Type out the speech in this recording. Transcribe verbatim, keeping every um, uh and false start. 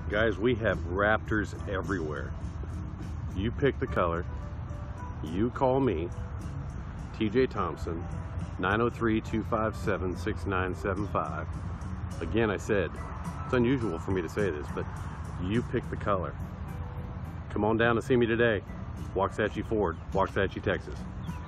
Guys, we have Raptors everywhere. You pick the color, you call me, T J Thompson, nine oh three, two five seven, six nine seven five. Again, I said, it's unusual for me to say this, but you pick the color. Come on down to see me today. Waxahachie Ford, Waxahachie, Texas.